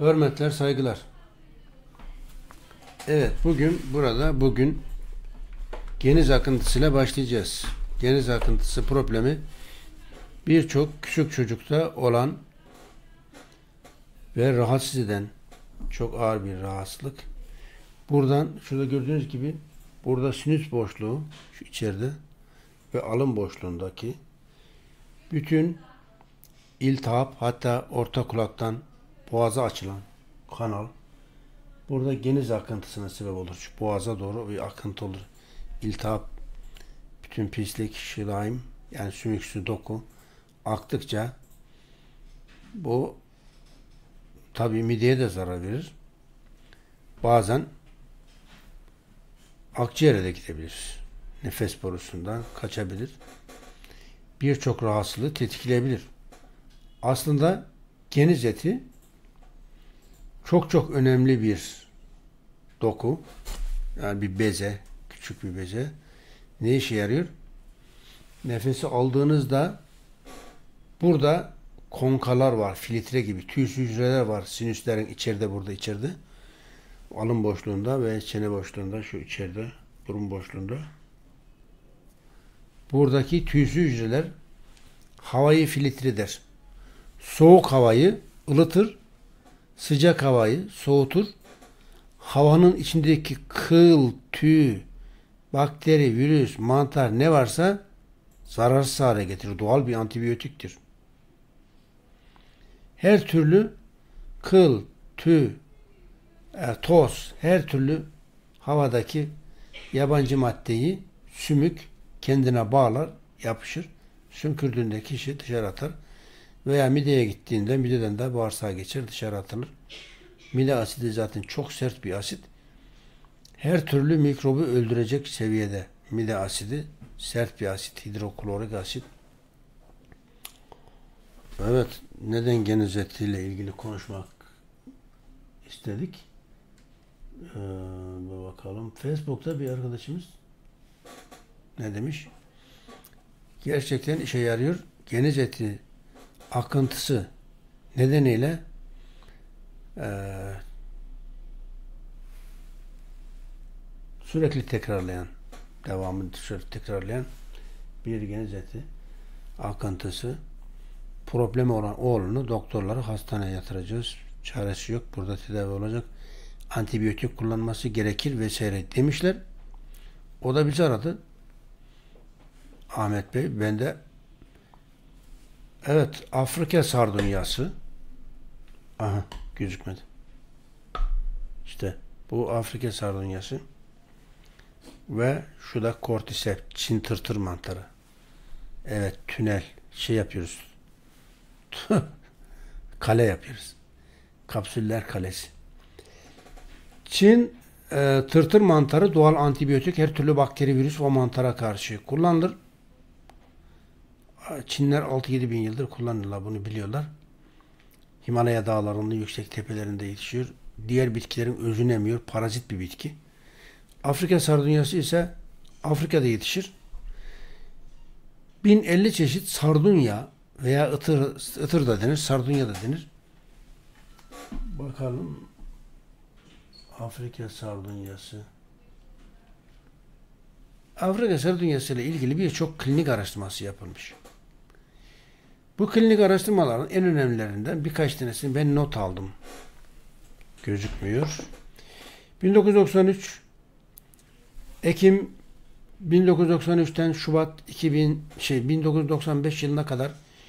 Hürmetler, saygılar. Evet, bugün geniz akıntısıyla başlayacağız. Geniz akıntısı problemi birçok küçük çocukta olan ve rahatsız eden çok ağır bir rahatsızlık. Şurada gördüğünüz gibi burada sinüs boşluğu şu içeride ve alın boşluğundaki bütün iltihap, hatta orta kulaktan boğaza açılan kanal burada geniz akıntısına sebep olur. Şu boğaza doğru bir akıntı olur. İltihap, bütün pislik, şilaim, yani sümüksü doku aktıkça bu tabii mideye de zarar verir. Bazen akciğere de gidebilir. Nefes borusundan kaçabilir. Birçok rahatsızlığı tetikleyebilir. Aslında geniz eti çok önemli bir doku. Yani bir beze, küçük bir beze. Ne işe yarıyor? Nefesi aldığınızda burada konkalar var, filtre gibi tüysüz hücreler var. Sinüslerin içeride. Alın boşluğunda ve çene boşluğunda, şu içeride, burun boşluğunda. Buradaki tüysüz hücreler havayı filtre eder. Soğuk havayı ılıtır, sıcak havayı soğutur. Havanın içindeki kıl, tüy, bakteri, virüs, mantar ne varsa zararsız hale getirir. Doğal bir antibiyotiktir. Her türlü kıl, tüy, toz, her türlü havadaki yabancı maddeyi sümük kendine bağlar, yapışır. Sümkürdüğünde kişi dışarı atar. Veya mideye gittiğinde mideden de bağırsağa geçer, dışarı atılır. Mide asidi zaten çok sert bir asit. Her türlü mikrobu öldürecek seviyede mide asidi, sert bir asit, hidroklorik asit. Evet, neden geniz etiyle ilgili konuşmak istedik? Bakalım. Facebook'ta bir arkadaşımız ne demiş? Gerçekten işe yarıyor. Geniz eti akıntısı nedeniyle sürekli devamını tekrarlayan bir geniz eti akıntısı problemi olan oğlunu doktorları hastaneye yatıracağız. Çaresi yok. Burada tedavi olacak. Antibiyotik kullanması gerekir vesaire demişler. O da bizi aradı. Ahmet Bey, ben de evet, Afrika sardunyası, aha gözükmedi. İşte bu Afrika sardunyası ve şu da kortisep, Çin tırtır mantarı. Evet, tünel yapıyoruz. Kale yapıyoruz. Kapsüller kalesi. Çin tırtır mantarı doğal antibiyotik, her türlü bakteri, virüs ve mantara karşı kullanılır. Çinler 6-7 bin yıldır kullanırlar, bunu biliyorlar. Himalaya dağlarında, yüksek tepelerinde yetişiyor. Diğer bitkilerin özünü emiyor. Parazit bir bitki. Afrika sardunyası ise Afrika'da yetişir. 1050 çeşit sardunya veya ıtır da denir, sardunya da denir. Bakalım. Afrika sardunyası. Afrika sardunyası ile ilgili birçok klinik araştırması yapılmış. Bu klinik araştırmaların en önemlilerinden birkaç tanesini ben not aldım. Gözükmüyor. 1993 Ekim 1993'ten Şubat 1995 yılına kadar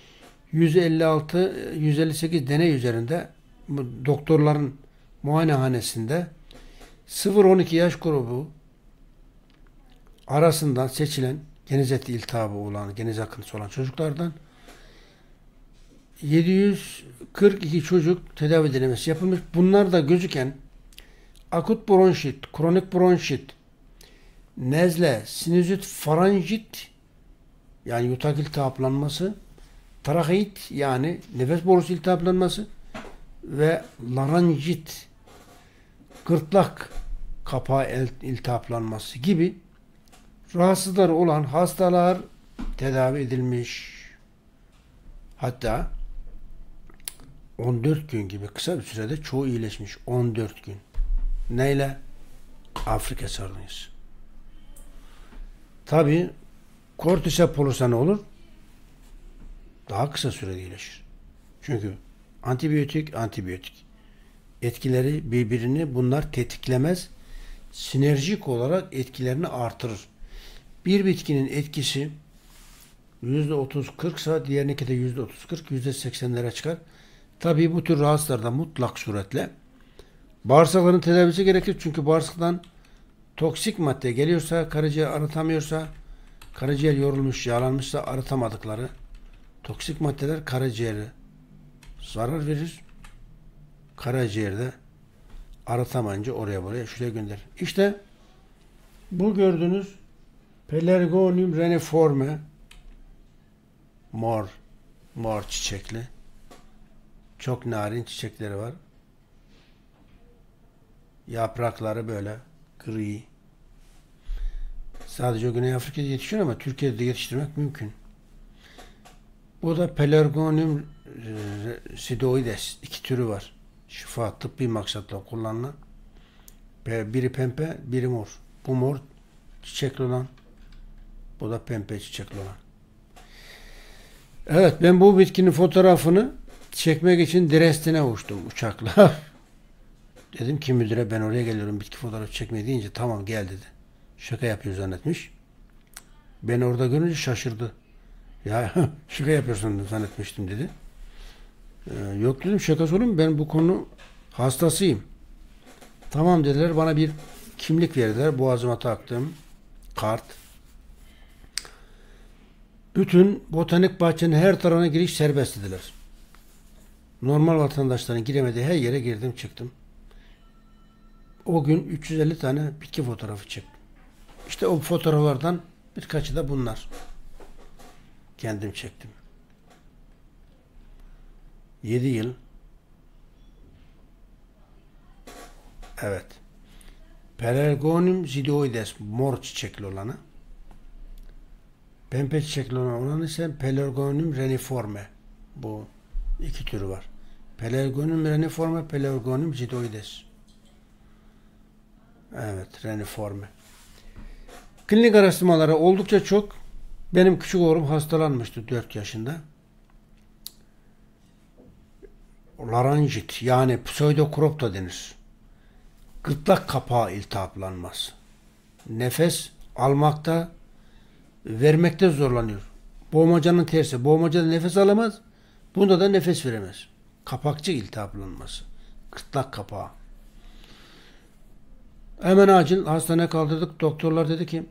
158 deney üzerinde doktorların muayenehanesinde 0-12 yaş grubu arasından seçilen geniz eti iltihabı olan, geniz akıntısı olan çocuklardan 742 çocuk tedavi denemesi yapılmış. Bunlarda gözüken akut bronşit, kronik bronşit, nezle, sinüzit, faranjit yani yutak iltihaplanması, trakeit yani nefes borusu iltihaplanması ve laranjit, gırtlak kapağı iltihaplanması gibi rahatsızlıkları olan hastalar tedavi edilmiş. Hatta 14 gün gibi kısa bir sürede çoğu iyileşmiş. 14 gün. Neyle? Afrika sardunyası. Tabi kortisep olursa ne olur? Daha kısa sürede iyileşir. Çünkü antibiyotik etkileri birbirini bunlar tetiklemez. Sinerjik olarak etkilerini artırır. Bir bitkinin etkisi %30-40 ise diğerinki de %30-40, %80'lere çıkar. Tabii bu tür rahatsızlarda mutlak suretle bağırsakların tedavisi gerekir. Çünkü bağırsaktan toksik madde geliyorsa, karaciğer arıtamıyorsa, karaciğer yorulmuş, yağlanmışsa arıtamadıkları toksik maddeler karaciğere zarar verir. Karaciğerde arıtamayınca oraya buraya şuraya gönderir. İşte bu gördüğünüz Pelargonium reniforme mor çiçekli. Çok narin çiçekleri var. Yaprakları böyle gri. Sadece Güney Afrika'da yetişiyor ama Türkiye'de de yetiştirmek mümkün. Bu da Pelargonium sidoides. 2 türü var. Şifa, tıbbi maksatla kullanılan. Biri pembe, biri mor. Bu mor çiçekli olan. Bu da pembe çiçekli olan. Evet, ben bu bitkinin fotoğrafını çekmek için Dresden'e uçtum uçakla. Dedim ki müdüre ben oraya geliyorum bitki fotoğrafı çekmeye deyince tamam gel dedi. Şaka yapıyor zannetmiş. Beni orada görünce şaşırdı. Ya şaka yapıyorsun zannetmiştim dedi. Yok dedim şakası olur mu? Ben bu konu hastasıyım. Tamam dediler. Bana bir kimlik verdiler. Boğazıma taktım. Kart. Bütün botanik bahçenin her tarafına giriş serbest dediler. Normal vatandaşların giremediği her yere girdim çıktım. O gün 350 tane bitki fotoğrafı çektim. İşte o fotoğraflardan birkaçı da bunlar. Kendim çektim. 7 yıl. Evet. Pelargonium zidoides mor çiçekli olanı. Pembe çiçekli olan ise Pelargonium reniforme. Bu 2 türü var. Pelargonium reniforme, Pelargonium zidoides. Evet, reniforme. Klinik araştırmaları oldukça çok. Benim küçük oğlum hastalanmıştı 4 yaşında. Laranjit yani pseudokrop da denir. Gırtlak kapağı iltihaplanması. Nefes almakta, vermekte zorlanıyor. Boğmacanın tersi. Boğmacada nefes alamaz. Bunda da nefes veremez. Kapakçı iltihaplanması. Gırtlak kapağı. Hemen acil hastaneye kaldırdık. Doktorlar dedi ki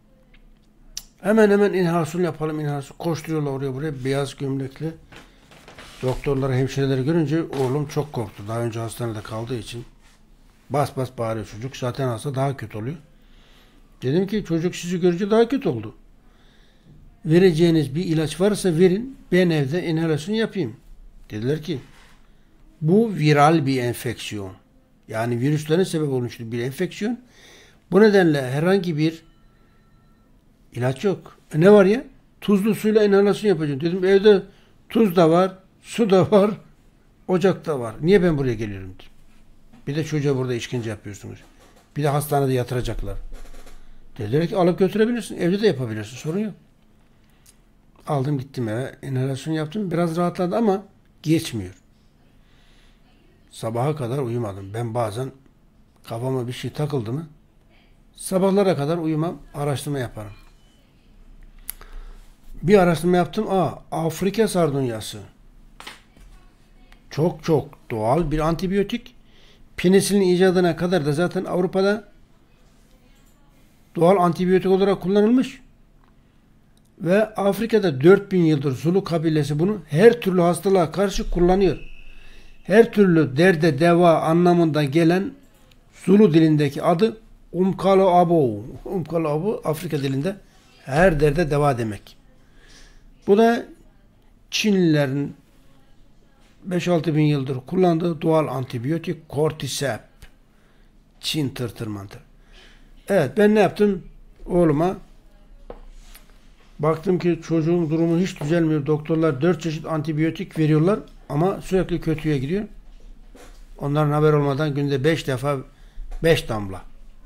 hemen inhalasyon yapalım. İnhalasyon. Koşturuyorlar oraya buraya. Beyaz gömlekli. Doktorları, hemşireleri görünce oğlum çok korktu. Daha önce hastanede kaldığı için. Bas bas bağırıyor çocuk. Zaten hasta daha kötü oluyor. Dedim ki çocuk sizi görünce daha kötü oldu. Vereceğiniz bir ilaç varsa verin. Ben evde inhalasyon yapayım. Dediler ki bu viral bir enfeksiyon. Yani virüslerin sebep olmuş bir enfeksiyon. Bu nedenle herhangi bir ilaç yok. Ne var ya? Tuzlu suyla inhalasyon yapacağım. Dedim evde tuz da var, su da var, ocak da var. Niye ben buraya geliyorum? Bir de çocuğa burada işkence yapıyorsunuz. Bir de hastanede yatıracaklar. Dediler ki alıp götürebilirsin. Evde de yapabilirsin. Sorun yok. Aldım gittim eve. İnhalasyon yaptım. Biraz rahatladı ama geçmiyor. Sabaha kadar uyumadım. Ben bazen kafama bir şey takıldı mı sabahlara kadar uyumam. Araştırma yaparım. Bir araştırma yaptım. Afrika sardunyası. Çok doğal bir antibiyotik. Penisilin icadına kadar da zaten Avrupa'da doğal antibiyotik olarak kullanılmış. Ve Afrika'da 4000 yıldır Zulu kabilesi bunu her türlü hastalığa karşı kullanıyor. Her türlü derde deva anlamında gelen Zulu dilindeki adı Umkalo Abo. Umkalo Abo Afrika dilinde her derde deva demek. Bu da Çinlilerin 5-6 bin yıldır kullandığı doğal antibiyotik kortisep. Çin tırtır mantır. Evet ben ne yaptım? Oğluma baktım ki çocuğun durumu hiç düzelmiyor. Doktorlar 4 çeşit antibiyotik veriyorlar Ama sürekli kötüye gidiyor. Onların haber olmadan günde 5 defa 5 damla.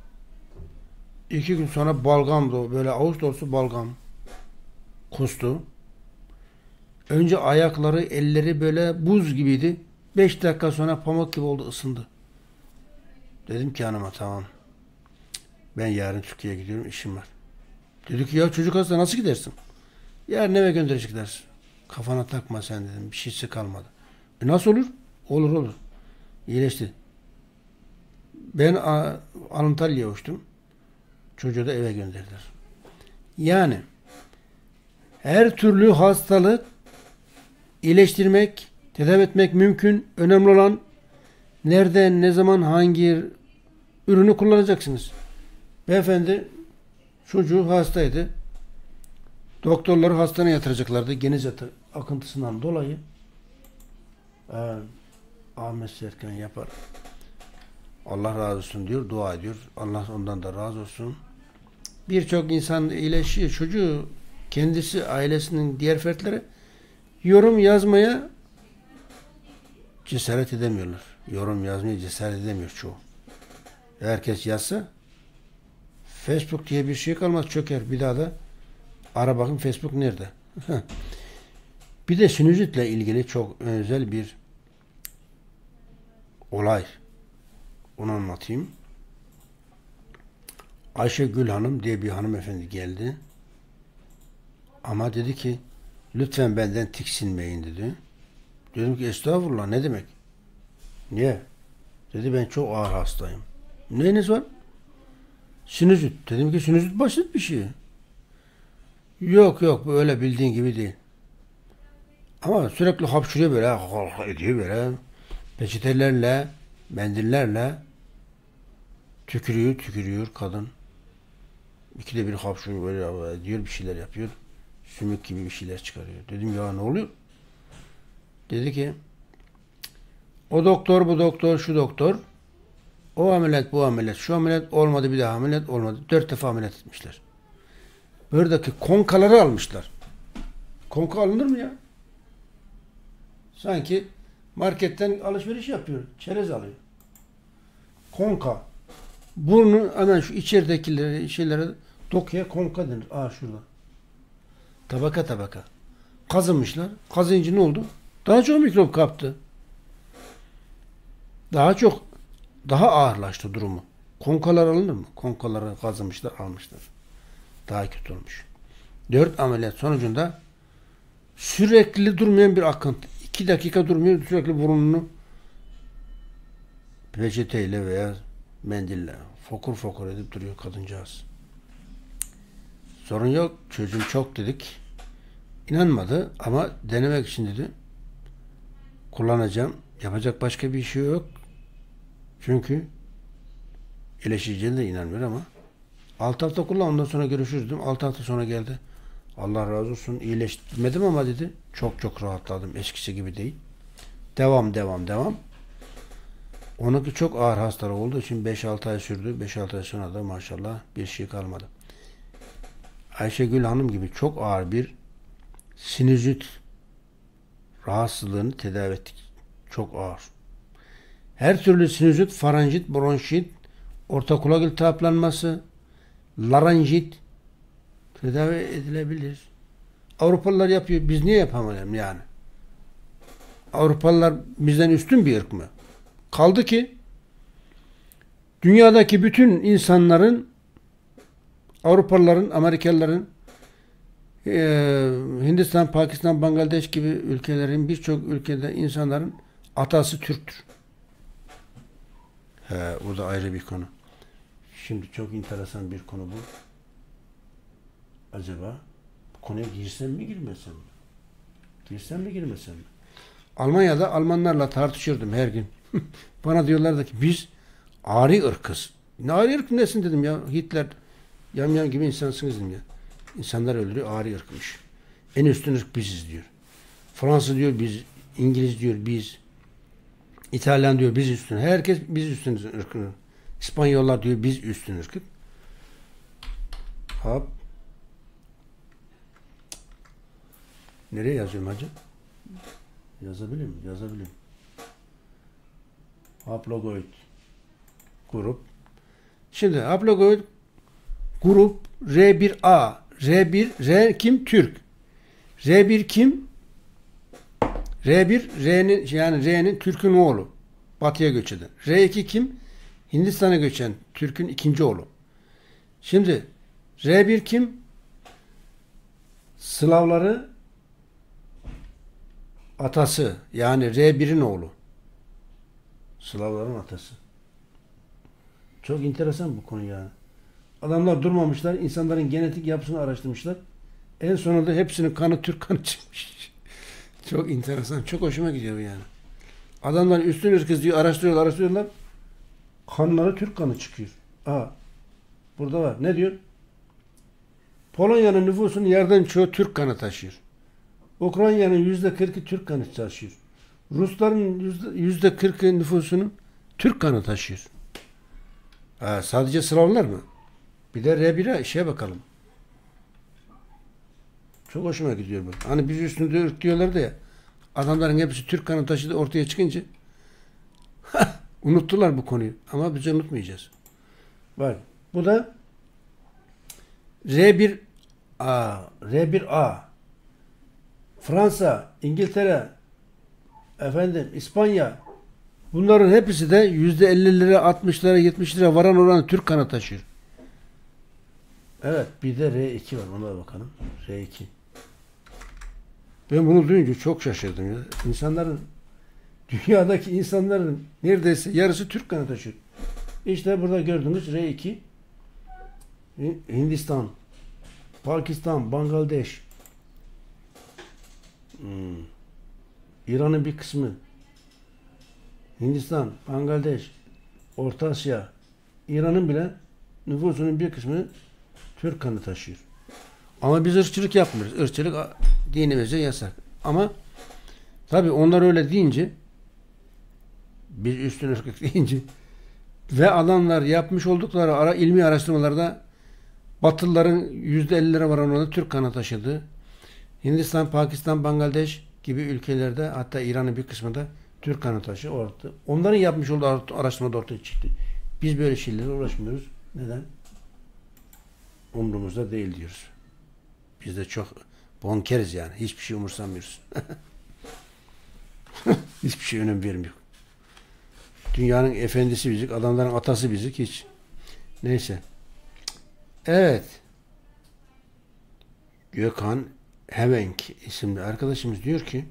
2 gün sonra balgamdı. Böyle avuç dolusu balgam. Kustu. Önce ayakları, elleri böyle buz gibiydi. 5 dakika sonra pamuk gibi oldu, ısındı. Dedim ki hanıma tamam. Ben yarın Türkiye'ye gidiyorum, işim var. Dedi ki ya çocuk hasta nasıl gidersin? Yarın eve gönderecek dersin. Kafana takma sen dedim. Bir şeysi kalmadı. Nasıl olur? Olur olur. İyileşti. Ben Antalya'ya uçtum. Çocuğu da eve gönderdiler. Yani her türlü hastalık iyileştirmek, tedavi etmek mümkün. Önemli olan nereden, ne zaman, hangi ürünü kullanacaksınız. Beyefendi çocuğu hastaydı. Doktorları hastaneye yatıracaklardı. Geniz akıntısından dolayı. Ahmet Serkan yapar. Allah razı olsun diyor, dua ediyor. Allah ondan da razı olsun. Birçok insan iyileşiyor. Çocuğu, kendisi, ailesinin diğer fertleri yorum yazmaya cesaret edemiyorlar. Yorum yazmaya cesaret edemiyor çoğu. Herkes yazsa Facebook diye bir şey kalmaz, çöker. Bir daha da ara bakın Facebook nerede? Bir de sinüzitle ilgili çok özel bir olay. Onu anlatayım. Ayşe Gül Hanım diye bir hanımefendi geldi. Ama dedi ki lütfen benden tiksinmeyin dedi. Dedim ki estağfurullah, ne demek? Niye? Dedi ben çok ağır hastayım. Neyiniz var? Sinüzit. Dedim ki sinüzit basit bir şey. Yok yok, bu öyle bildiğin gibi değil. Ama sürekli hapşırıyor böyle, ediyor böyle. Peçetelerle, mendillerle tükürüyor kadın. İkide bir hapşırıyor böyle diyor, bir şeyler yapıyor. Sümük gibi bir şeyler çıkarıyor. Dedim ya ne oluyor? Dedi ki o doktor, bu doktor, şu doktor, o ameliyat, bu ameliyat, şu ameliyat olmadı, bir daha ameliyat olmadı. 4 defa ameliyat etmişler. Buradaki konkaları almışlar. Konka alınır mı ya? Sanki marketten alışveriş yapıyor. Çerez alıyor. Konka. Burnu hemen şu içeridekileri şeylere dokuya konka denir. Şurada. Tabaka tabaka. Kazınmışlar. Kazıyınca ne oldu? Daha çok mikrop kaptı. Daha ağırlaştı durumu. Konkalar alınır mı? Konkaları kazımışlar, almışlar. Daha kötü olmuş. 4 ameliyat sonucunda sürekli durmayan bir akıntı. 2 dakika durmuyor, sürekli burnunu peçeteyle veya mendille fokur fokur edip duruyor kadıncağız. Sorun yok, çocuğum çok dedik. İnanmadı ama denemek için dedi. Kullanacağım. Yapacak başka bir şey yok. Çünkü iyileşeceğine de inanmıyor ama 6 hafta kullan, ondan sonra görüşürüz dedim. 6 hafta sonra geldi. Allah razı olsun, iyileşmedim ama dedi. Çok çok rahatladım. Eskisi gibi değil. Devam. Onunki çok ağır hastalığı olduğu için 5-6 ay sürdü. 5-6 ay sonra da maşallah bir şey kalmadı. Ayşegül Hanım gibi çok ağır bir sinüzit rahatsızlığını tedavi ettik. Çok ağır. Her türlü sinüzit, faranjit, bronşit, orta kulak iltihaplanması, laranjit tedavi edilebilir. Avrupalılar yapıyor. Biz niye yapamayalım yani? Avrupalılar bizden üstün bir ırk mı? Kaldı ki dünyadaki bütün insanların, Avrupalıların, Amerikalıların, Hindistan, Pakistan, Bangladeş gibi ülkelerin, birçok ülkede insanların atası Türktür. O da ayrı bir konu. Şimdi çok enteresan bir konu bu. Acaba bu konuya girsem mi girmesem mi? Girsem mi girmesem mi? Almanya'da Almanlarla tartışıyordum her gün. Bana diyorlardı ki biz Ari ırkız. Ne Ari ırk nesin dedim ya. Hitler yamyam gibi insansınız dedim ya. İnsanlar öldürüyor, Ari ırkmış. En üstün ırk biziz diyor. Fransız diyor biz, İngiliz diyor biz, İtalyan diyor biz üstün. Herkes biz üstünüz ırkını. İspanyollar diyor biz üstün ırkı. Hop. Nereye yazıyorum hacı? Yazabilirim. Haploid grup. Şimdi haploid grup R1A. R kim? Türk. R1 kim? R'nin Türk'ün oğlu. Batıya göç eden. R2 kim? Hindistan'a göçen Türk'ün ikinci oğlu. Şimdi R1 kim? Slavları atası. Yani R1'in oğlu. Slavların atası. Çok enteresan bu konu yani. Adamlar durmamışlar. İnsanların genetik yapısını araştırmışlar. En sonunda hepsinin kanı Türk kanı çıkmış. Çok enteresan. Çok hoşuma gidiyor yani. Adamlar üstün ırkız diyor. Araştırıyorlar. Kanları Türk kanı çıkıyor. Burada var. Ne diyor? Polonya'nın nüfusunun yerden çoğu Türk kanı taşıyor. Ukrayna'nın %40'ı Türk kanı taşıyor. Rusların %40'ı nüfusunun Türk kanı taşıyor. Sadece Slavlar mı? Bir de R1'e bakalım. Çok hoşuma gidiyor bu. Hani biz üstünde ırk diyorlardı ya. Adamların hepsi Türk kanı taşıdı ortaya çıkınca unuttular bu konuyu. Ama biz unutmayacağız. Bak bu da R1A. Fransa, İngiltere, İspanya, bunların hepsi de %50'lere, 60'lara, 70'lere varan oranı Türk kanı taşıyor. Evet, bir de R2 var. Ona bakalım. R2. Ben bunu duyunca çok şaşırdım ya. Dünyadaki insanların neredeyse yarısı Türk kanı taşıyor. İşte burada gördüğünüz R2. Hindistan, Pakistan, Bangladeş, İran'ın bir kısmı, Hindistan, Bangladeş, Orta Asya, İran'ın bile nüfusunun bir kısmı Türk kanı taşıyor. Ama biz ırkçılık yapmıyoruz. Irkçılık dinimizce yasak. Ama tabii onlar öyle deyince, biz üstün ırklık deyince ve adamlar yapmış oldukları ilmi araştırmalarda Batılıların %50'lere varan oranı Türk kanı taşıdı. Hindistan, Pakistan, Bangladeş gibi ülkelerde, hatta İran'ın bir kısmında Türk kanı taşı. Onların yapmış olduğu araştırmada ortaya çıktı. Biz böyle şeylerle uğraşmıyoruz. Neden? Umrumuzda değil diyoruz. Biz de çok bonkeriz yani. Hiçbir şey umursamıyoruz. Hiçbir şey önem vermiyor. Dünyanın efendisi bizik, adamların atası bizik hiç. Neyse. Evet. Gökhan Hevenk isimli arkadaşımız diyor ki,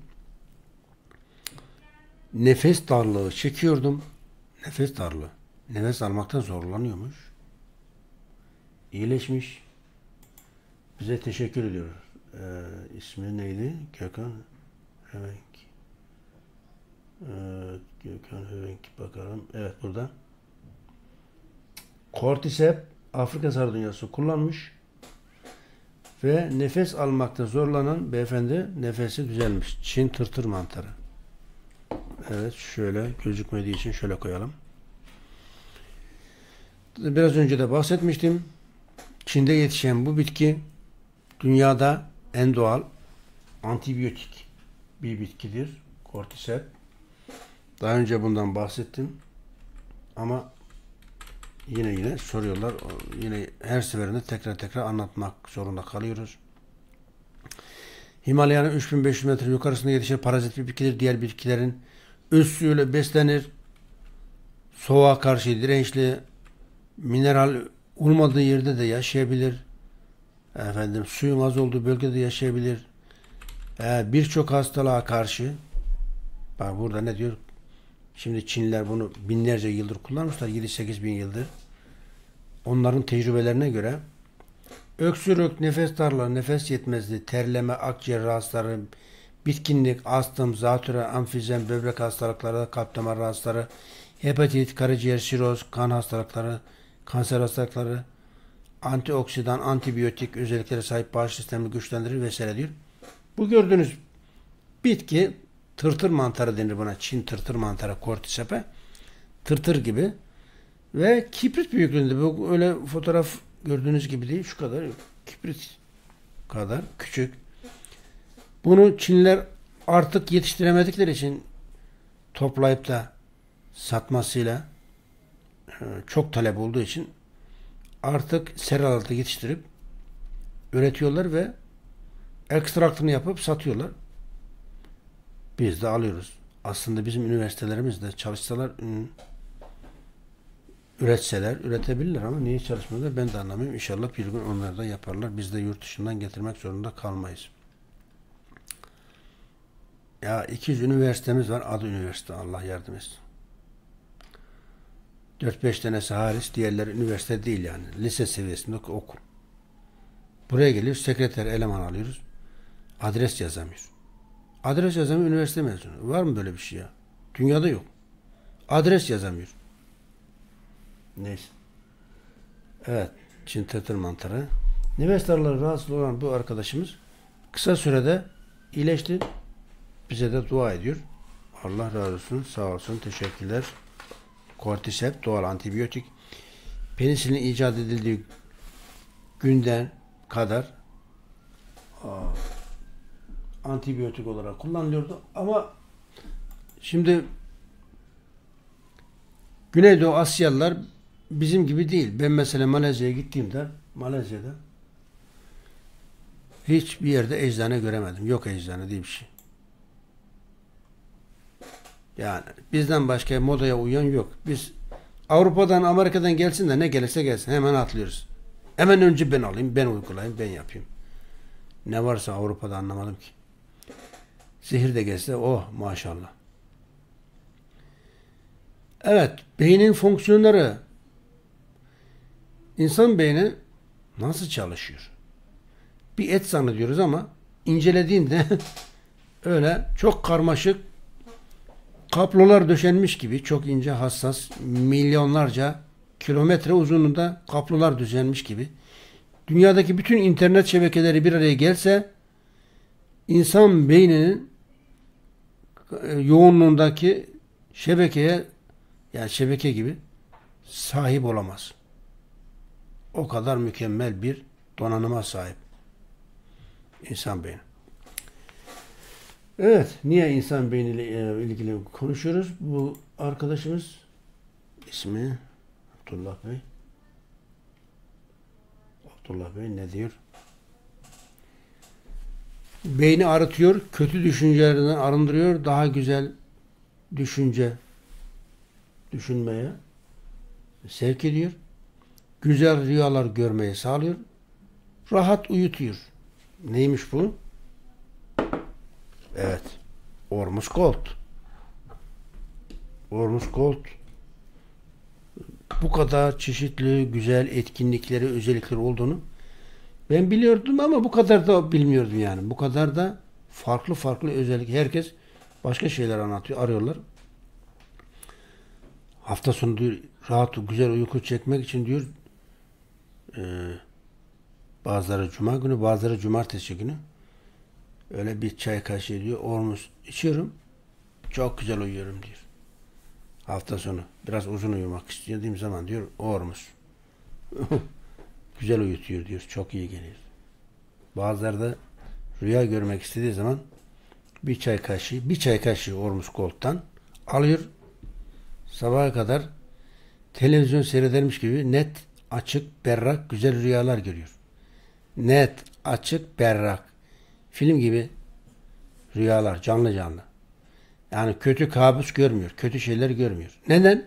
nefes darlığı çekiyordum. Nefes darlığı. Nefes almaktan zorlanıyormuş. İyileşmiş. Bize teşekkür ediyor. İsmi neydi? Gökhan Hevenk. Gökhan Hevenk bakalım. Evet burada. Cordyceps Afrika sardunyası kullanmış ve nefes almakta zorlanan beyefendi nefesi düzelmiş. Çin tırtır mantarı. Evet, şöyle gözükmediği için şöyle koyalım. Biraz önce de bahsetmiştim. Çin'de yetişen bu bitki dünyada en doğal antibiyotik bir bitkidir. Cordyceps. Daha önce bundan bahsettim. Ama yine soruyorlar. Yine her seferinde tekrar anlatmak zorunda kalıyoruz. Himalaya'nın 3500 metre yukarısında yetişen parazit bir bitkidir. Diğer bitkilerin öz suyuyla beslenir. Soğuğa karşı dirençli, mineral olmadığı yerde de yaşayabilir. Suyun az olduğu bölgede yaşayabilir. Birçok hastalığa karşı, bak burada ne diyor? Şimdi Çinliler bunu binlerce yıldır kullanmışlar. 7-8 bin yıldır. Onların tecrübelerine göre öksürük, nefes darlığı, nefes yetmezliği, terleme, akciğer rahatsızları, bitkinlik, astım, zatürre, amfizem, böbrek hastalıkları, kalp damar rahatsızları, hepatit, karaciğer, siroz, kan hastalıkları, kanser hastalıkları, antioksidan, antibiyotik özelliklere sahip bağışıklık sistemini güçlendirir vesaire diyor. Bu gördüğünüz bitki tırtır mantarı denir buna. Çin tırtır mantarı, Cordyceps'e. Tırtır gibi. Ve kibrit büyüklüğünde. Bu öyle fotoğraf gördüğünüz gibi değil. Şu kadar. Kibrit kadar küçük. Bunu Çinliler artık yetiştiremedikleri için toplayıp da satmasıyla çok talep olduğu için artık seralarda yetiştirip üretiyorlar ve ekstraktını yapıp satıyorlar. Biz de alıyoruz. Aslında bizim üniversitelerimiz de çalışsalar, üretseler, üretebilirler ama niye çalışmıyorlar ben de anlamıyorum. İnşallah bir gün onlar da yaparlar. Biz de yurt dışından getirmek zorunda kalmayız. Ya 200 üniversitemiz var. Adı üniversite. Allah yardım etsin. 4-5 tanesi hariç diğerleri üniversite değil yani. Lise seviyesinde okul. Buraya geliyoruz. Sekreter eleman alıyoruz. Adres yazamıyor. Adres yazamıyor. Üniversite mezunu. Var mı böyle bir şey ya? Dünyada yok. Adres yazamıyor. Neyse. Evet. Çin tırtıl mantarı. Nefes darlığı rahatsız olan bu arkadaşımız kısa sürede iyileşti. Bize de dua ediyor. Allah razı olsun. Sağ olsun. Teşekkürler. Kortisep doğal antibiyotik. Penisilin icat edildiği günden kadar antibiyotik olarak kullanılıyordu. Ama şimdi Güneydoğu Asyalılar bizim gibi değil. Ben mesela Malezya'ya gittiğimde Malezya'da hiçbir yerde eczane göremedim. Yok eczane diye bir şey. Yani bizden başka modaya uyan yok. Biz Avrupa'dan, Amerika'dan gelsin de ne gelirse gelsin. Hemen atlıyoruz. Hemen önce ben alayım, ben uygulayayım, ben yapayım. Ne varsa Avrupa'da anlamadım ki. Zehir de gelse oh maşallah. Evet, beynin fonksiyonları. İnsan beyni nasıl çalışıyor? Bir et zannediyoruz ama incelediğinde öyle çok karmaşık kablolar döşenmiş gibi çok ince hassas milyonlarca kilometre uzunluğunda kablolar döşenmiş gibi dünyadaki bütün internet şebekeleri bir araya gelse insan beyninin yoğunluğundaki şebekeye yani şebeke gibi sahip olamaz. O kadar mükemmel bir donanıma sahip insan beyni. Evet, niye insan beyniyle ilgili konuşuyoruz? Bu arkadaşımız ismi Abdullah Bey. Abdullah Bey ne diyor? Beyni arıtıyor, kötü düşüncelerden arındırıyor, daha güzel düşünmeye sevk ediyor. Güzel rüyalar görmeyi sağlıyor. Rahat uyutuyor. Neymiş bu? Evet. Ormus Gold. Ormus Gold. Bu kadar çeşitli, güzel etkinlikleri, özellikleri olduğunu ben biliyordum ama bu kadar da bilmiyordum yani. Bu kadar da farklı özellik. Herkes başka şeyler anlatıyor, arıyorlar. Hafta sonu diyor, rahat, güzel uyku çekmek için diyor bazıları cuma günü, bazıları cumartesi günü öyle bir çay kaşığı diyor, ormus içiyorum. Çok güzel uyuyorum diyor. Hafta sonu biraz uzun uyumak istediğim zaman diyor ormus. Güzel uyutuyor diyor. Çok iyi geliyor. Bazıları da rüya görmek istediği zaman bir çay kaşığı Ormus Gold'tan alıyor. Sabaha kadar televizyon seyredermiş gibi net, açık, berrak, güzel rüyalar görüyor. Net, açık, berrak. Film gibi rüyalar, canlı canlı. Yani kötü kabus görmüyor. Kötü şeyler görmüyor. Neden?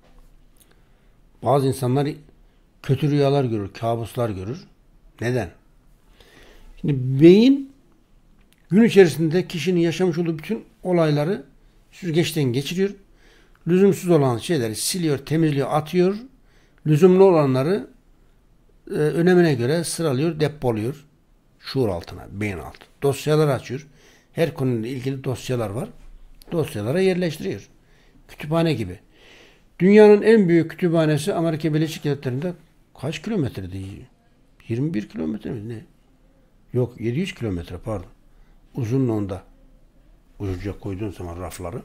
Bazı insanlar kötü rüyalar görür, kabuslar görür. Neden? Şimdi beyin gün içerisinde kişinin yaşamış olduğu bütün olayları süzgeçten geçiriyor. Lüzumsuz olan şeyleri siliyor, temizliyor, atıyor. Lüzumlu olanları önemine göre sıralıyor, depoluyor. Şuur altına, beyin altı. Dosyalar açıyor. Her konuyla ilgili dosyalar var. Dosyalara yerleştiriyor. Kütüphane gibi. Dünyanın en büyük kütüphanesi Amerika Birleşik Devletleri'nde kaç kilometre değil? 21 kilometre mi? Ne? Yok 700 kilometre pardon. Uzunluğunda. Ucuca koyduğun zaman rafları.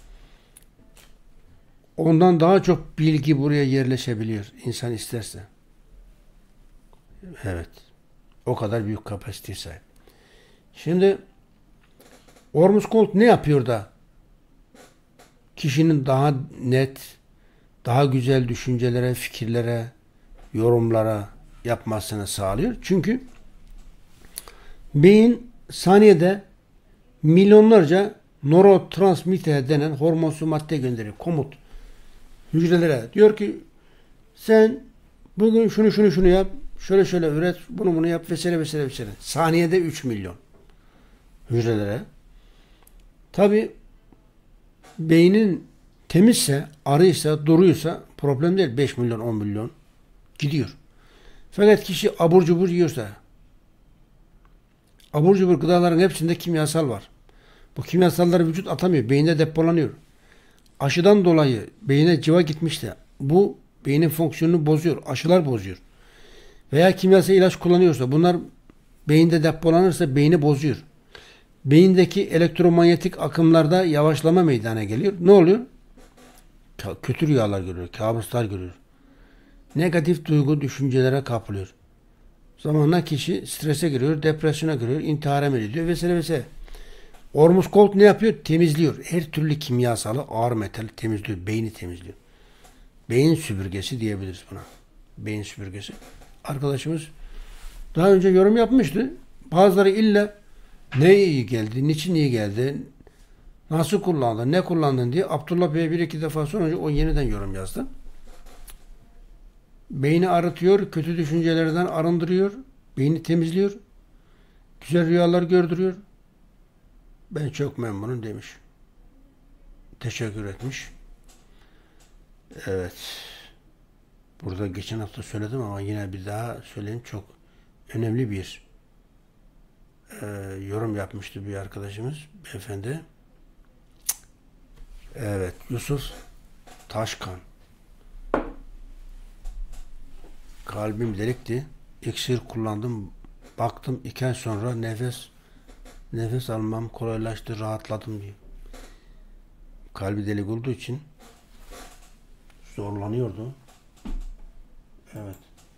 Ondan daha çok bilgi buraya yerleşebiliyor. İnsan isterse. Evet. O kadar büyük kapasiteye sahip. Şimdi Ormuz ne yapıyor da kişinin daha net, daha güzel düşüncelere, fikirlere, yorumlara yapmasını sağlıyor? Çünkü beyin saniyede milyonlarca nörotransmitter denen hormonsu madde gönderiyor. Komut hücrelere. Diyor ki sen bugün şunu yap, şöyle üret, bunu yap vesaire. Saniyede 3 milyon hücrelere. Tabi beynin temizse, arıysa, duruysa problem değil. 5 milyon, 10 milyon gidiyor. Fakat kişi abur cubur yiyorsa, abur cubur gıdaların hepsinde kimyasal var. Bu kimyasalları vücut atamıyor. Beyinde depolanıyor. Aşıdan dolayı beyine civa gitmişse bu beynin fonksiyonunu bozuyor. Aşılar bozuyor. Veya kimyasal ilaç kullanıyorsa bunlar beyinde depolanırsa beyni bozuyor. Beyindeki elektromanyetik akımlarda yavaşlama meydana geliyor. Ne oluyor? Kötü rüyalar görüyor. Kabuslar görüyor. Negatif duygu, düşüncelere kapılıyor. Zamanla kişi strese giriyor, depresyona giriyor, intihara meyilliyor vesaire. Ormuz ne yapıyor? Temizliyor. Her türlü kimyasalı, ağır metali temizliyor. Beyni temizliyor. Beyin süpürgesi diyebiliriz buna. Beyin süpürgesi. Arkadaşımız daha önce yorum yapmıştı. Bazıları illa ne iyi geldi, niçin iyi geldi, nasıl kullandın, ne kullandın diye Abdullah Bey'e bir iki defa sonra o yeniden yorum yazdı. Beyni arıtıyor, kötü düşüncelerden arındırıyor, beyni temizliyor, güzel rüyalar gördürüyor. Ben çok memnunum demiş. Teşekkür etmiş. Evet. Burada geçen hafta söyledim ama yine bir daha söyleyeyim. Çok önemli bir yorum yapmıştı bir arkadaşımız. Beyefendi. Evet. Yusuf Taşkan. Kalbim delikti. İksir kullandım. Baktım 2 ay sonra nefes almam kolaylaştı. Rahatladım diyor. Kalbi delik olduğu için zorlanıyordu. Evet.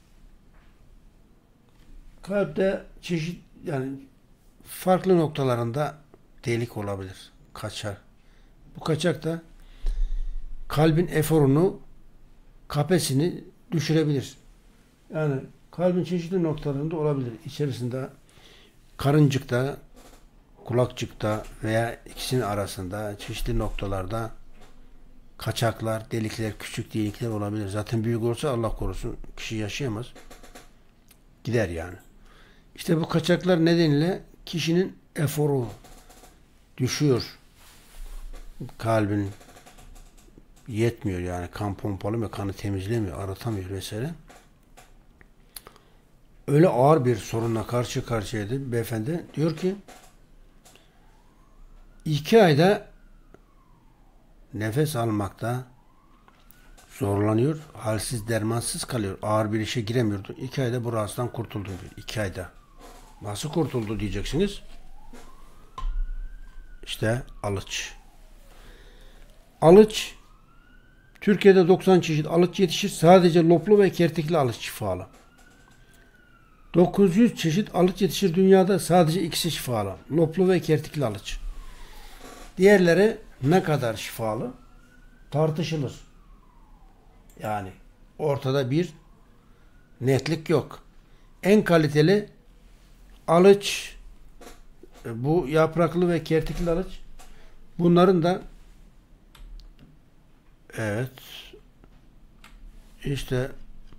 Kalpte çeşit yani farklı noktalarında delik olabilir. Kaçar. Bu kaçak da kalbin eforunu, kapasitesini düşürebilir. Yani kalbin çeşitli noktalarında olabilir. İçerisinde karıncıkta, kulakçıkta veya ikisinin arasında çeşitli noktalarda kaçaklar, delikler, küçük delikler olabilir. Zaten büyük olsa Allah korusun kişi yaşayamaz. Gider yani. İşte bu kaçaklar nedeniyle kişinin eforu düşüyor. Kalbin yetmiyor yani. Kan pompalamıyor, kanı temizlemiyor, arıtamıyor vesaire. Öyle ağır bir sorunla karşı karşıyaydı beyefendi. Diyor ki 2 ayda nefes almakta zorlanıyor. Halsiz, dermansız kalıyor. Ağır bir işe giremiyordu. 2 ayda bu rahatsızdan kurtuldum diyor. 2 ayda. Nasıl kurtuldu diyeceksiniz. İşte alıç. Alıç Türkiye'de 90 çeşit alıç yetişir. Sadece loplu ve kertikli alıç şifalı. 900 çeşit alıç yetişir dünyada. Sadece ikisi şifalı. Loplu ve kertikli alıç. Diğerleri ne kadar şifalı? Tartışılır. Yani ortada bir netlik yok. En kaliteli alıç bu yapraklı ve kertikli alıç. Bunların da evet işte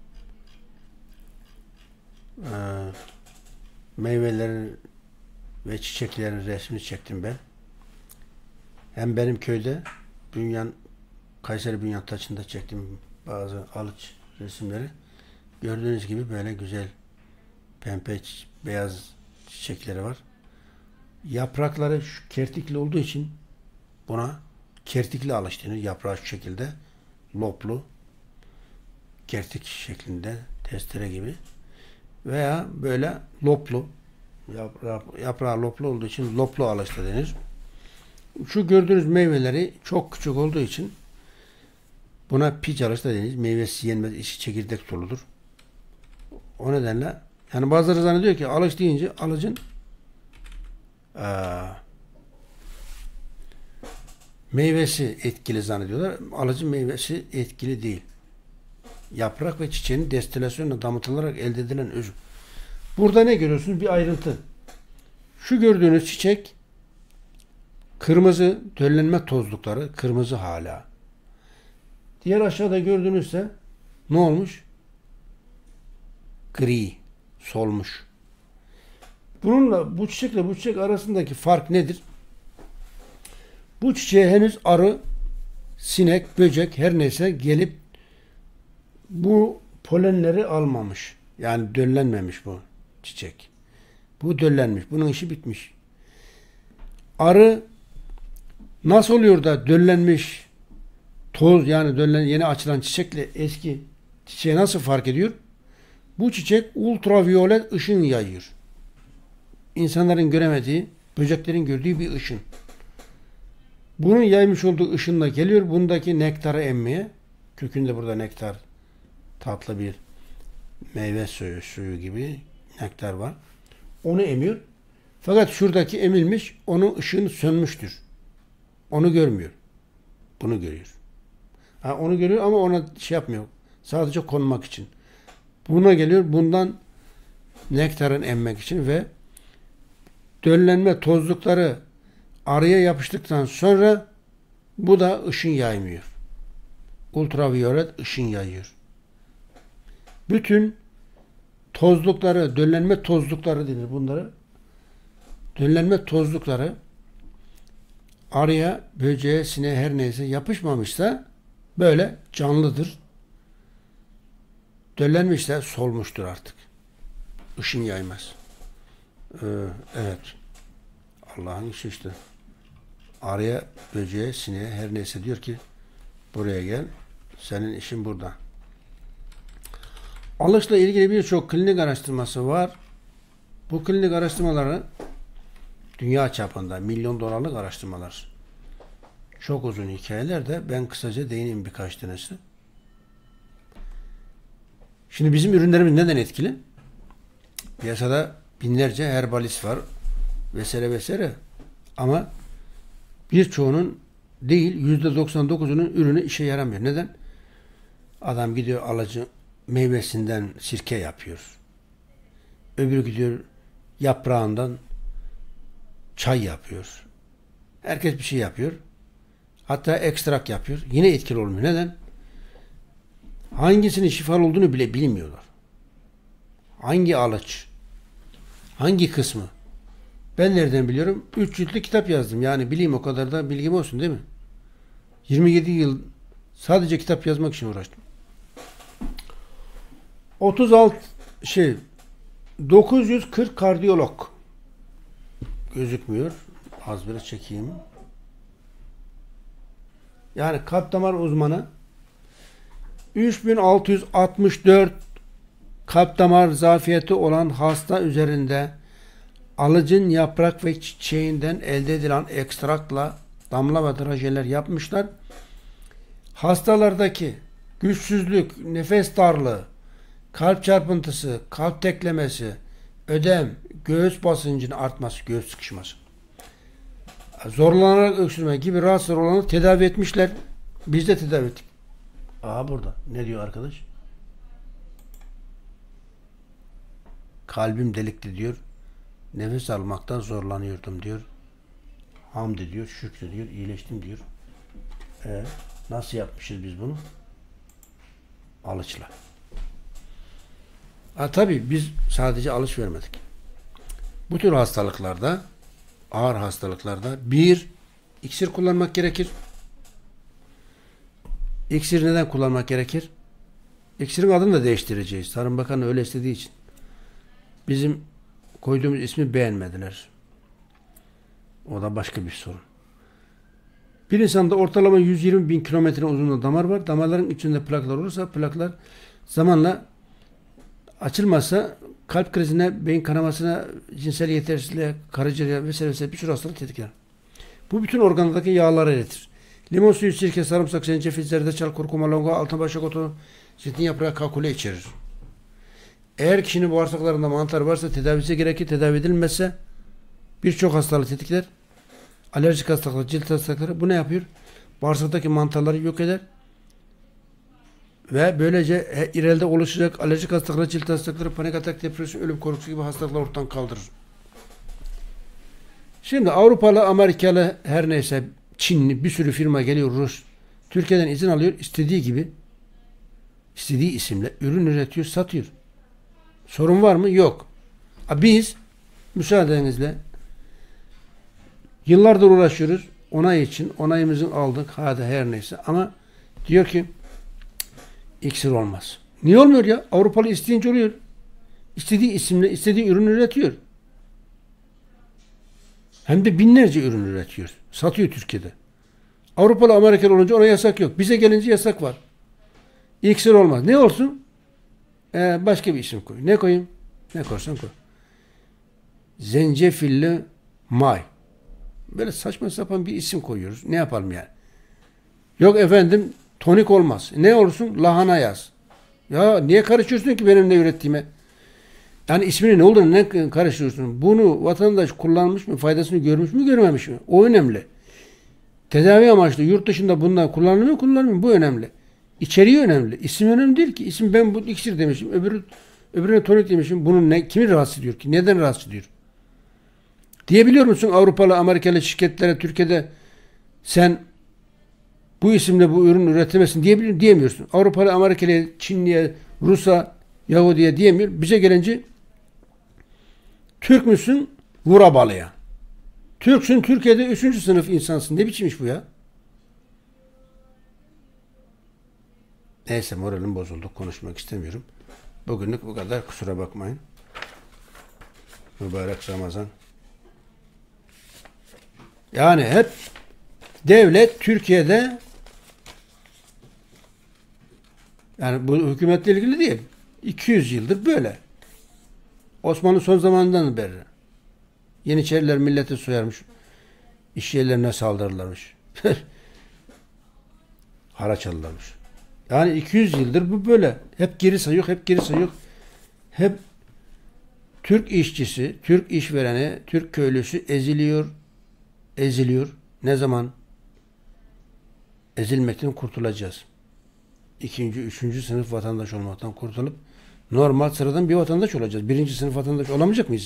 meyvelerin ve çiçeklerin resmini çektim ben. Hem benim köyde Kayseri Bünyantaşı'nda çektim bazı alıç resimleri. Gördüğünüz gibi böyle güzel pembe beyaz çiçekleri var. Yaprakları şu kertikli olduğu için buna kertikli alıç denir. Yaprağı şu şekilde loplu kertik şeklinde testere gibi veya böyle loplu yaprağı loplu olduğu için loplu alıç da denir. Şu gördüğünüz meyveleri çok küçük olduğu için buna piç alıç da denir. Meyvesi yenmez, içi çekirdek doludur. O nedenle yani bazıları zannediyor ki alıç deyince alıcın meyvesi etkili zannediyorlar. Alıcın meyvesi etkili değil. Yaprak ve çiçeğin destilasyonla damıtılarak elde edilen özü. Burada ne görüyorsunuz? Bir ayrıntı. Şu gördüğünüz çiçek kırmızı, döllenme tozlukları kırmızı hala. Diğer aşağıda gördüğünüzse ne olmuş? Gri, solmuş. Bununla bu çiçekle bu çiçek arasındaki fark nedir? Bu çiçeğe henüz arı, sinek, böcek her neyse gelip bu polenleri almamış. Yani döllenmemiş bu çiçek. Bu döllenmiş. Bunun işi bitmiş. Arı nasıl oluyor da döllenmiş toz yani yeni açılan çiçekle eski çiçeği nasıl fark ediyor? Bu çiçek ultraviyolet ışın yayıyor. İnsanların göremediği, böceklerin gördüğü bir ışın. Bunun yaymış olduğu ışınla geliyor. Bundaki nektarı emmeye. Kökünde burada nektar, tatlı bir meyve suyu gibi nektar var. Onu emiyor. Fakat şuradaki emilmiş, onun ışığını sönmüştür. Onu görmüyor. Bunu görüyor. Onu görüyor ama ona şey yapmıyor. Sadece konmak için. Buna geliyor. Bundan nektarın emmek için ve döllenme tozlukları arıya yapıştıktan sonra bu da ışın yaymıyor. Ultraviyolet ışın yayıyor. Bütün tozlukları, döllenme tozlukları denir bunları. Döllenme tozlukları arıya, böceğe, sineğe her neyse yapışmamışsa böyle canlıdır. Döllenmişse solmuştur artık. Işın yaymaz. Evet. Allah'ın işi işte. Arıya, böceğe, sineğe her neyse diyor ki buraya gel. Senin işin burada. Alışla ilgili birçok klinik araştırması var. Bu klinik araştırmaları dünya çapında milyon dolarlık araştırmalar. Çok uzun hikayeler de ben kısaca değineyim birkaç tanesi. Şimdi bizim ürünlerimiz neden etkili? Piyasada binlerce herbalist var vesaire vesaire. Ama birçoğunun değil %99'unun ürünü işe yaramıyor. Neden? Adam gidiyor alıcı meyvesinden sirke yapıyor. Öbürü gidiyor yaprağından çay yapıyor. Herkes bir şey yapıyor. Hatta ekstrak yapıyor. Yine etkili olmuyor. Neden? Hangisinin şifalı olduğunu bile bilmiyorlar. Hangi alıç? Hangi kısmı? Ben nereden biliyorum? 3 ciltli kitap yazdım. Yani bileyim o kadar da bilgim olsun değil mi? 27 yıl sadece kitap yazmak için uğraştım. 940 kardiyolog gözükmüyor. Az biraz çekeyim. Yani kalp damar uzmanı 3664 kalp damar zafiyeti olan hasta üzerinde alıcın yaprak ve çiçeğinden elde edilen ekstrakla damla ve drajeler yapmışlar. Hastalardaki güçsüzlük, nefes darlığı, kalp çarpıntısı, kalp teklemesi, ödem, göğüs basıncının artması, göğüs sıkışması, zorlanarak öksürme gibi rahatsızlar olanı tedavi etmişler. Biz de tedavi ettik. Burada. Ne diyor arkadaş? Kalbim delikli diyor. Nefes almaktan zorlanıyordum diyor. Hamd ediyor, şükrediyor, iyileştim diyor. Nasıl yapmışız biz bunu? Alıçla. Tabii biz sadece alış vermedik. Bu tür hastalıklarda, ağır hastalıklarda iksir kullanmak gerekir. İksir neden kullanmak gerekir? İksirin adını da değiştireceğiz. Tarım Bakanı öyle istediği için. Bizim koyduğumuz ismi beğenmediler. O da başka bir sorun. Bir insanda ortalama 120 bin kilometre uzunluğunda damar var. Damarların içinde plaklar olursa plaklar zamanla açılmazsa kalp krizine, beyin kanamasına, cinsel yetersizliğe, karaciğer vesaire birçok hastalık tetikler. Bu bütün organlardaki yağları eritir. Limon suyu, sirke, sarımsak, zencefil, zerdeçal, kurkuma, longa, altınbaşak otu, zeytin yaprağı, kakule içerir. Eğer kişinin bağırsaklarında mantar varsa tedavisi gerekir. Tedavi edilmezse birçok hastalık tetikler. Alerjik hastalıklar, cilt hastalıkları bu ne yapıyor? Bağırsaktaki mantarları yok eder. Ve böylece ileride oluşacak alerjik hastalıkları, cilt hastalıkları, panik atak, depresyon, ölüm korkusu gibi hastalıkları ortadan kaldırır. Şimdi Avrupalı, Amerikalı, her neyse Çinli bir sürü firma geliyor, Rus. Türkiye'den izin alıyor. İstediği gibi, istediği isimle ürün üretiyor, satıyor. Sorun var mı? Yok. Biz müsaadenizle yıllardır uğraşıyoruz. Onay için. Onayımızı aldık. Hadi her neyse. Ama diyor ki iksir olmaz. Niye olmuyor ya? Avrupalı isteyince oluyor. İstediği isimle istediği ürün üretiyor. Hem de binlerce ürün üretiyor. Satıyor Türkiye'de. Avrupalı, Amerikalı olunca ona yasak yok. Bize gelince yasak var. İksir olmaz. Ne olsun? Başka bir isim koy. Ne koyayım? Ne korsan koy. Zencefilli may. Böyle saçma sapan bir isim koyuyoruz. Ne yapalım yani? Yok efendim tonik olmaz. Ne olsun? Lahana yaz. Ya niye karışıyorsun ki benim ne ürettiğime? Yani ismini ne olduğunu ne karıştırıyorsun? Bunu vatandaş kullanmış mı? Faydasını görmüş mü? Görmemiş mi? O önemli. Tedavi amaçlı yurt dışında bundan kullanılıyor mu? Kullanılmıyor mu? Bu önemli. İçeriği önemli. İsim önemli değil ki. İsim ben bu iksir demişim. Öbürüne tonik demişim. Bunu kimi rahatsız ediyor ki? Neden rahatsız ediyor? Diyebiliyor musun Avrupalı, Amerikalı şirketlere Türkiye'de sen bu isimle bu ürün üretemezsin diyemiyorsun. Avrupalı, Amerikalı, Çinliye, Rus'a, Yahudi'ye diyemiyor. Bize gelince Türk müsün? Vura balıya. Türksün, Türkiye'de 3. sınıf insansın. Ne biçim iş bu ya? Neyse moralim bozuldu. Konuşmak istemiyorum. Bugünlük bu kadar. Kusura bakmayın. Mübarek Ramazan. Yani hep devlet Türkiye'de yani bu hükümetle ilgili değil. 200 yıldır böyle. Osmanlı son zamanından beri. Yeniçeriler milleti soyarmış. İş yerlerine saldırırlarmış. Haraç alırlarmış. Yani 200 yıldır bu böyle. Hep geri sayıyor, hep geri sayıyor. Hep Türk işçisi, Türk işvereni, Türk köylüsü eziliyor. Ne zaman? Ezilmekten kurtulacağız. 2. 3. sınıf vatandaş olmaktan kurtulup normal sıradan bir vatandaş olacağız. 1. sınıf vatandaş olamayacak mıyız?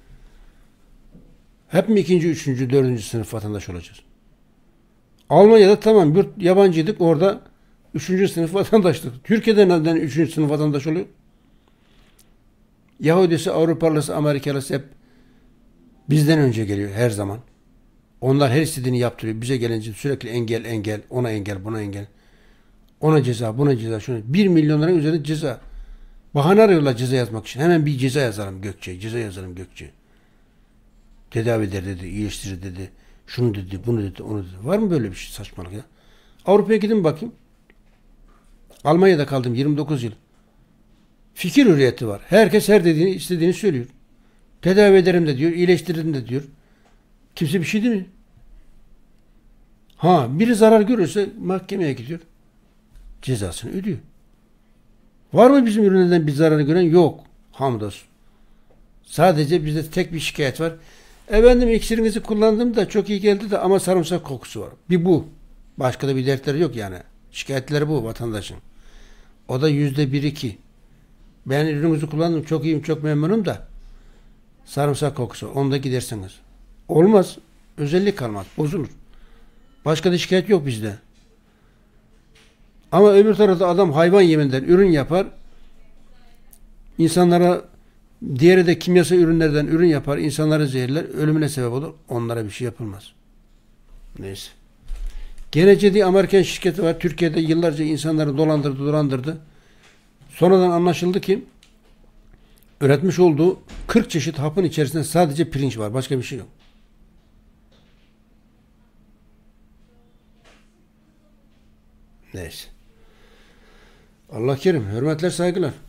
Hep mi 2. 3. 4. sınıf vatandaş olacağız? Almanya'da tamam yabancıydık, orada 3. sınıf vatandaşlık. Türkiye'de neden 3. sınıf vatandaş oluyor? Yahudisi, Avrupalısı, Amerikalısı hep bizden önce geliyor her zaman. Onlar her istediğini yaptırıyor. Bize gelince sürekli engel, ona engel, buna engel. Ona ceza, buna ceza, şuna. 1 milyonların üzerinde ceza. Bahane arıyorlar ceza yazmak için. Hemen bir ceza yazalım Gökçe, ceza yazalım Gökçe. Tedavi eder dedi, iyileştirir dedi. Şunu dedi, bunu dedi, onu dedi. Var mı böyle bir şey saçmalık ya? Avrupa'ya gidin bakayım. Almanya'da kaldım 29 yıl. Fikir hürriyeti var. Herkes her dediğini, istediğini söylüyor. Tedavi ederim de diyor, iyileştiririm de diyor. Kimse bir şey değil mi? Biri zarar görürse mahkemeye gidiyor. Cezasını ödüyor. Var mı bizim ürünlerden bir zararı gören? Yok. Hamdolsun. Sadece bizde tek bir şikayet var. Efendim iksirinizi kullandım da çok iyi geldi de ama sarımsak kokusu var. Bir bu. Başka da bir dertleri yok yani. Şikayetleri bu vatandaşın. O da %1-2. Ben ürününüzü kullandım. Çok iyiyim, çok memnunum da sarımsak kokusu. Onu da gidersiniz. Olmaz. Özellik kalmaz. Bozulur. Başka da şikayet yok bizde. Ama öbür tarafta adam hayvan yeminden ürün yapar. İnsanlara diğeri de kimyasal ürünlerden ürün yapar. İnsanları zehirler. Ölümüne sebep olur. Onlara bir şey yapılmaz. Neyse. Genece diye Amerikan şirketi var. Türkiye'de yıllarca insanları dolandırdı. Sonradan anlaşıldı ki üretmiş olduğu 40 çeşit hapın içerisinde sadece pirinç var. Başka bir şey yok. Neyse. Allah kerim. Hürmetler, saygılar.